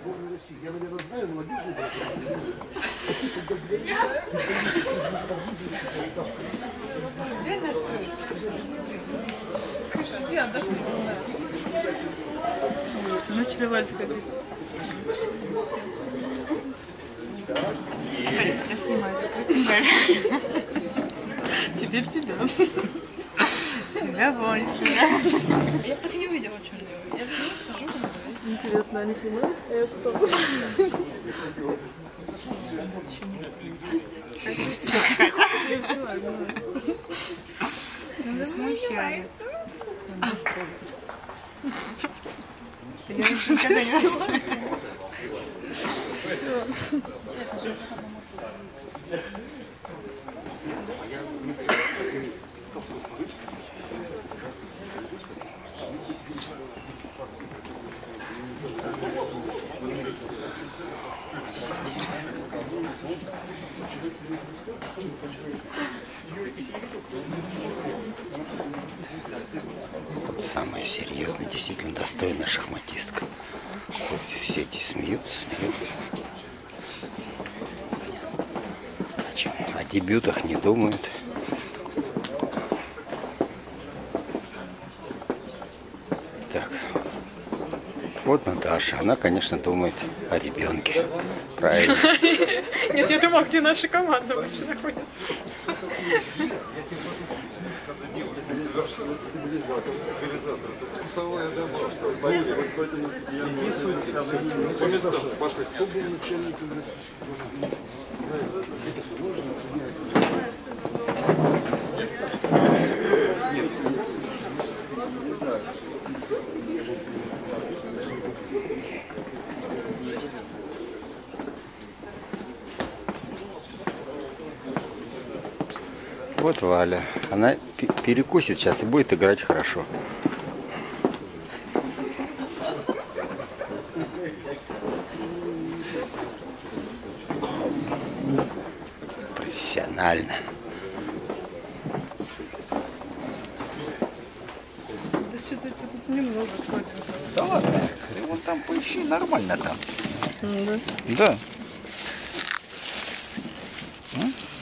Я, наверное, знаю, молодежь. Ну, чревать ходить. Хотите, снимать. Теперь тебя. Тебя больше. Я так не увидела, что делать. Я сижу. Интересно, они снимают? Я кто? Не смущает. Я никогда не оставлю. Самая серьезная, действительно достойная шахматистка. Вот все эти смеются. О дебютах не думают. Так. Вот Наташа. Она, конечно, думает о ребенке. Правильно. Нет, я думала, где наша команда вообще находится. Кто был начальником российского? Вот Валя. Она перекусит сейчас и будет играть хорошо. Профессионально. Да что-то тут немного ходит. Да ладно, вот там поищи, нормально там. Да. Да.